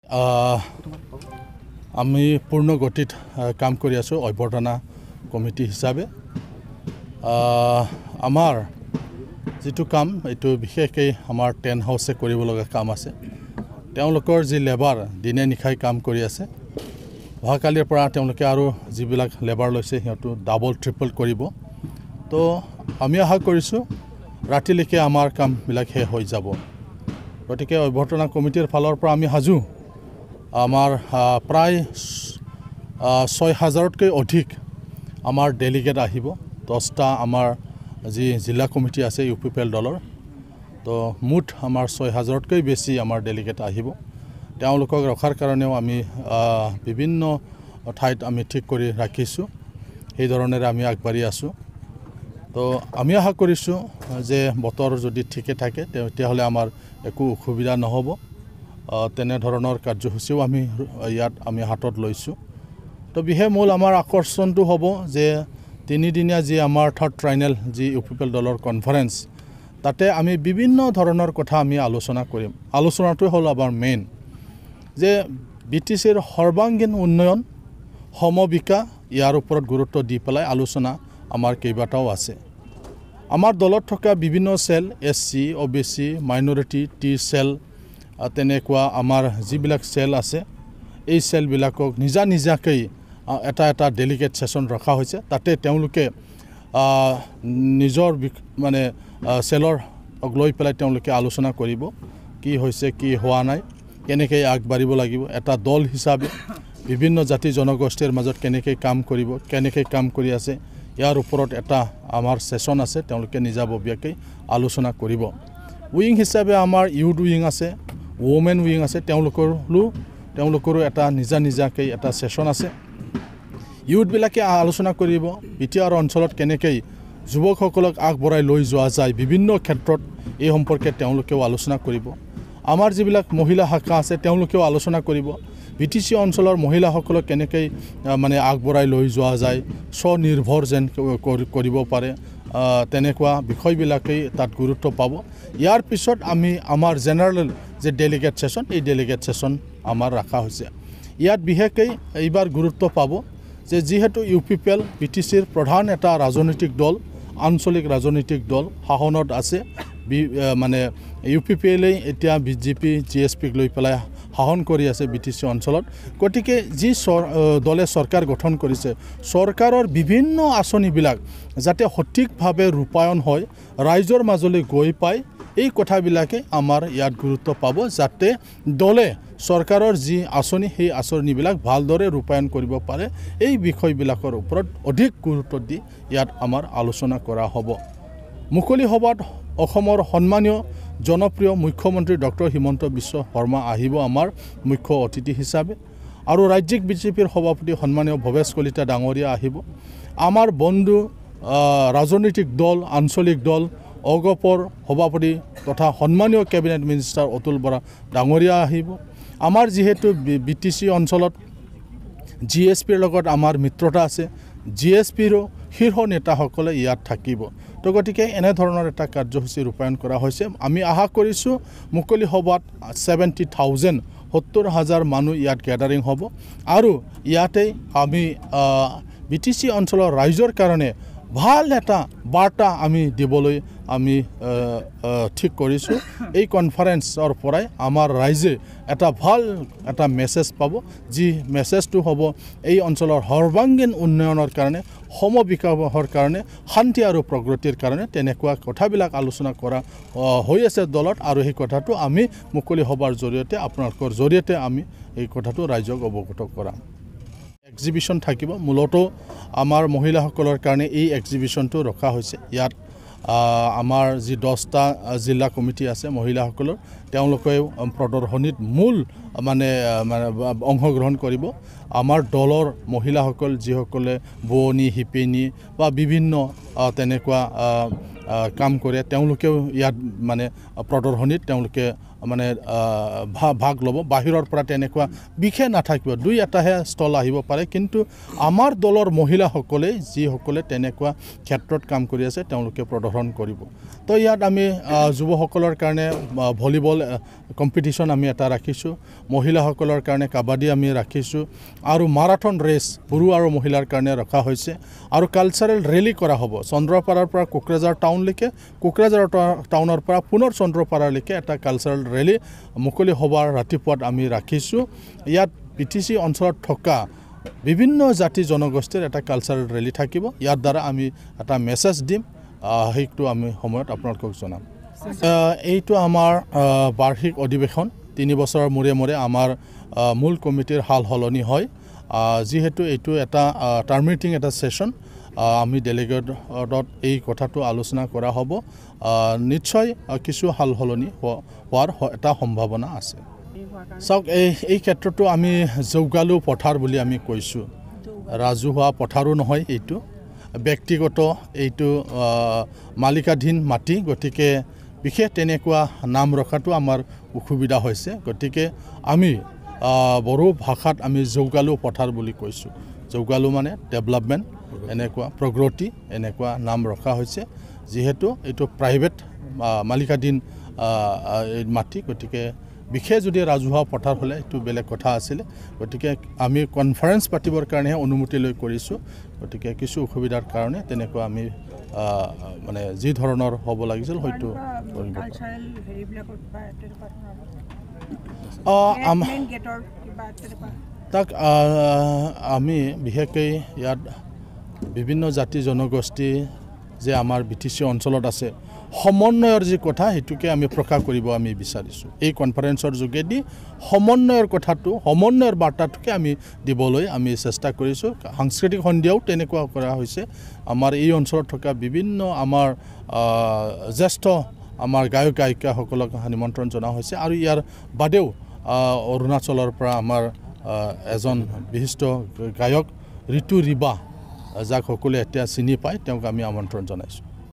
আমি পূৰ্ণ গতিত কাম কৰি আছোঁ অভ্যৰ্থনা কমিটি হিচাপে। আমাৰ যেটো কাম এইটো বিশেষকৈ আমাৰ টেন্ট হাউছে কৰিব লগা কাম আছে। তেওঁলোকৰ যি লেবাৰ দিনে নিশাই কাম কৰি আছে, অহাকালিৰ পৰা তেওঁলোকে আৰু যিবিলাক লেবাৰ লৈছে সিহঁতো ডাবল ট্ৰিপল কৰিব। তো আমি আশা কৰিছোঁ ৰাতিলৈকে আমাৰ কামবিলাক শেষ হৈ যাব। গতিকে অভ্যৰ্থনা কমিটিৰ ফালৰ পৰা আমি সাজু। আমাৰ প্ৰায় ৬,০০০তকৈ অধিক আমাৰ ডেলিগেট আহিব। 10টা আমাৰ যি জিলা কমিটি আছে UPPL দলৰ, তো মুঠ আমাৰ ৬,০০০তকৈ বেছি আমাৰ ডেলিগেট আহিব। তেওঁলোকক ৰখাৰ কাৰণেও আমি বিভিন্ন ঠাইত আমি ঠিক কৰি ৰাখিছোঁ। সেই ধৰণেৰে আমি আগবাঢ়ি আছোঁ। তো আমি আশা কৰিছোঁ যে বতৰ যদি ঠিকে থাকে তেতিয়াহ'লে আমাৰ একো অসুবিধা নহ'ব। তেনেধৰণৰ কাৰ্যসূচীও আমি ইয়াত হাতত লৈছোঁ। তো বিশেষ মূল আমাৰ আকৰ্ষণটো হ'ব যে 3দিনীয়া যি আমাৰ থাৰ্ড ট্ৰাইনেল যি UPPL দলৰ কনফাৰেঞ্চ, তাতে আমি বিভিন্ন ধৰণৰ কথা আমি আলোচনা কৰিম। আলোচনাটো হ'ল আমাৰ মেইন যে BTCৰ সৰ্বাংগীন উন্নয়ন, সমবিকা, ইয়াৰ ওপৰত গুৰুত্ব দি পেলাই আলোচনা আমাৰ কেইবাটাও আছে। আমাৰ দলত থকা বিভিন্ন cell SC, OBC, minority, T cell, তেনেকুৱা আমাৰ যিবিলাক চেল আছে, এই চেলবিলাকক নিজাকৈ এটা ডেলিগেট সেশন ৰখা হৈছে। তাতে তেওঁলোকে নিজৰ মানে চেলৰ লৈ পেলাই তেওঁলোকে আলোচনা কৰিব, কি হৈছে কি হোৱা নাই, কেনেকৈ আগবাঢ়িব লাগিব, এটা দল হিচাপে বিভিন্ন জাতি জনগোষ্ঠীৰ মাজত কেনেকৈ কাম কৰিব, কেনেকৈ কাম কৰি আছে, ইয়াৰ ওপৰত এটা আমাৰ সেশন আছে। তেওঁলোকে নিজাববীয়াকৈ আলোচনা কৰিব। উইং হিচাপে আমাৰ ইউথ উইং আছে, ওমেন উইং আছে, তেওঁলোকৰো এটা নিজাকৈ এটা সেশন আছে। ইউথবিলাকে আলোচনা কৰিব BTR অঞ্চলত কেনেকৈ যুৱকসকলক আগবঢ়াই লৈ যোৱা যায় বিভিন্ন ক্ষেত্ৰত, এই সম্পৰ্কে তেওঁলোকেও আলোচনা কৰিব। আমাৰ যিবিলাক মহিলা শাখা আছে তেওঁলোকেও আলোচনা কৰিব BTC অঞ্চলৰ মহিলাসকলক কেনেকৈ মানে আগবঢ়াই লৈ যোৱা যায়, স্বনিৰ্ভৰ যেন কৰিব পাৰে, তেনেকুৱা বিষয়বিলাকেই তাত গুৰুত্ব পাব। ইয়াৰ পিছত আমি আমাৰ জেনেৰেল যে ডেলিগেট সেশন, এই ডেলিগেট সেশন আমাৰ ৰখা হৈছে। ইয়াত বিশেষকৈ এইবাৰ গুৰুত্ব পাব যে যিহেতু UPPL BTCৰ প্ৰধান এটা ৰাজনৈতিক দল, আঞ্চলিক ৰাজনৈতিক দল শাসনত আছে। মানে UPPLই এতিয়া BJP GSPক লৈ পেলাই শাসন কৰি আছে BTC অঞ্চলত। গতিকে যি দলে চৰকাৰ গঠন কৰিছে, চৰকাৰৰ বিভিন্ন আঁচনিবিলাক যাতে সঠিকভাৱে ৰূপায়ণ হয়, ৰাইজৰ মাজলৈ গৈ পায়, এই কথাবিলাকে আমাৰ ইয়াত গুৰুত্ব পাব, যাতে দলে চৰকাৰৰ যি আঁচনি সেই আঁচনিবিলাক ভালদৰে ৰূপায়ণ কৰিব পাৰে। এই বিষয়বিলাকৰ ওপৰত অধিক গুৰুত্ব দি ইয়াত আমাৰ আলোচনা কৰা হ'ব। মুকলি সভাত অসমৰ সন্মানীয় জনপ্ৰিয় মুখ্যমন্ত্ৰী ডক্টৰ হিমন্ত বিশ্ব শৰ্মা আহিব আমাৰ মুখ্য অতিথি হিচাপে, আৰু ৰাজ্যিক BJPৰ সভাপতি সন্মানীয় ভৱেশ কলিতা ডাঙৰীয়া আহিব। আমাৰ বন্ধু ৰাজনৈতিক দল, আঞ্চলিক দল অগপৰ সভাপতি তথা সন্মানীয় কেবিনেট মিনিষ্টাৰ অতুল বৰা ডাঙৰীয়া আহিব। আমাৰ যিহেতু BTC অঞ্চলত GSPৰ লগত আমাৰ মিত্ৰতা আছে, GSPৰো শীৰ্ষ নেতাসকলে ইয়াত থাকিব। তো গতিকে এনেধৰণৰ এটা কাৰ্যসূচী ৰূপায়ণ কৰা হৈছে। আমি আশা কৰিছোঁ মুকলি সভাত 70,000 মানুহ ইয়াত গেডাৰিং হ'ব, আৰু ইয়াতে আমি BTC অঞ্চলৰ ৰাইজৰ কাৰণে ভাল এটা বাৰ্তা আমি দিবলৈ আমি ঠিক কৰিছোঁ। এই কনফাৰেন্সৰ পৰাই আমাৰ ৰাইজে এটা ভাল এটা মেছেজ পাব, যি মেছেজটো হ'ব এই অঞ্চলৰ সৰ্বাংগীন উন্নয়নৰ কাৰণে, সমবিকাশৰ কাৰণে, শান্তি আৰু প্ৰগতিৰ কাৰণে। তেনেকুৱা কথাবিলাক আলোচনা কৰা হৈ আছে দলত, আৰু সেই কথাটো আমি মুকলি সভাৰ জৰিয়তে, আপোনালোকৰ জৰিয়তে আমি এই কথাটো ৰাইজক অৱগত কৰাম। এক্সিবিশ্যন থাকিব, মূলতঃ আমাৰ মহিলাসকলৰ কাৰণে এই এক্সিবিশ্যনটো ৰখা হৈছে। ইয়াত আমাৰ যি 10টা জিলা কমিটি আছে মহিলাসকলৰ, তেওঁলোকেও প্ৰদৰ্শনীত মূল মানে অংশগ্ৰহণ কৰিব। আমাৰ দলৰ মহিলাসকল যিসকলে বোৱনী, শিপিনী বা বিভিন্ন তেনেকুৱা কাম কৰে, তেওঁলোকেও ইয়াত মানে প্ৰদৰ্শনীত তেওঁলোকে মানে ভাগ ল'ব বাহিৰৰ পৰা তেনেকুৱা বিশেষ নাথাকিব 2-এটাহে ষ্টল আহিব পাৰে কিন্তু আমাৰ দলৰ মহিলাসকলে যিসকলে তেনেকুৱা ক্ষেত্ৰত কাম কৰি আছে তেওঁলোকে প্ৰদৰ্শন কৰিব তো ইয়াত আমি যুৱসকলৰ কাৰণে ভলিবল কম্পিটিশ্যন আমি এটা ৰাখিছোঁ মহিলাসকলৰ কাৰণে কাবাডী আমি ৰাখিছোঁ আৰু মাৰাথন ৰেচ পুৰুষ আৰু মহিলাৰ কাৰণে ৰখা হৈছে আৰু কালচাৰেল ৰেলী কৰা হ'ব চন্দ্ৰপাৰাৰ পৰা কোকৰাঝাৰ টাউনলৈকে কোকৰাঝাৰ টাউনৰ পৰা পুনৰ চন্দ্ৰপাৰালৈকে এটা কালচাৰেল ৰেলী মুকলি সভাৰ ৰাতিপুৱাত আমি ৰাখিছোঁ ইয়াত PTC অঞ্চলত থকা বিভিন্ন জাতি জনগোষ্ঠীৰ এটা কালচাৰেল ৰেলী থাকিব ইয়াৰ দ্বাৰা আমি এটা মেছেজ দিম সেইটো আমি সময়ত আপোনালোকক জনাম এইটো আমাৰ বাৰ্ষিক অধিৱেশন 3 বছৰৰ মূৰে মূৰে আমাৰ মূল কমিটিৰ হাল হলনি হয় যেহেতু এইটো এটা টাৰ্মিনেটিং এটা সেশন আমি ডেলিগেটত এই কথাটো আলোচনা কৰা হ'ব নিশ্চয় কিছু হাল হলনি হোৱাৰ এটা সম্ভাৱনা আছে চাওক এই ক্ষেত্ৰটো আমি জৌগালু পথাৰ বুলি আমি কৈছোঁ ৰাজহুৱা পথাৰো নহয় এইটো ব্যক্তিগত এইটো মালিকাধীন মাটি গতিকে বিশেষ তেনেকুৱা নাম ৰখাটো আমাৰ অসুবিধা হৈছে গতিকে আমি বড়ো ভাষাত আমি জৌগালু পথাৰ বুলি কৈছোঁ জৌগালু মানে ডেভেলপমেণ্ট এনেকুৱা প্ৰগতি এনেকুৱা নাম ৰখা হৈছে যেহেতু এইটো প্ৰাইভেট মালিকাধীন মাটি গতিকে বিশেষ যদি ৰাজহুৱা পথাৰ হ'লে এইটো বেলেগ কথা আছিলে গতিকে আমি কনফাৰেন্স পাতিবৰ কাৰণেহে অনুমতি লৈ কৰিছোঁ গতিকে কিছু অসুবিধাৰ কাৰণে তেনেকুৱা আমি মানে যি ধৰণৰ হ'ব লাগিছিল হয়তো তাক আমি বিশেষকৈ ইয়াত বিভিন্ন জাতি জনগোষ্ঠী যে আমাৰ BTC অঞ্চলত আছে সমন্বয়ৰ যি কথা হেতুকে আমি প্ৰকাশ কৰিব আমি বিচাৰিছোঁ এই কনফাৰেন্সৰ যোগেদি সমন্বয়ৰ কথাটো সমন্বয়ৰ বাৰ্তাটোকে আমি দিবলৈ আমি চেষ্টা কৰিছোঁ সাংস্কৃতিক সন্ধিয়াও তেনেকুৱা কৰা হৈছে আমাৰ এই অঞ্চলত থকা বিভিন্ন আমাৰ জ্যেষ্ঠ আমাৰ গায়ক গায়িকাসকলক নিমন্ত্ৰণ জনা হৈছে আৰু ইয়াৰ বাদেও অৰুণাচলৰ পৰা আমাৰ এজন বিশিষ্ট গায়ক ঋতু ৰিবা যাক সকলোৱে এতিয়া চিনি পায় তেওঁক আমি আমন্ত্ৰণ জনাইছোঁ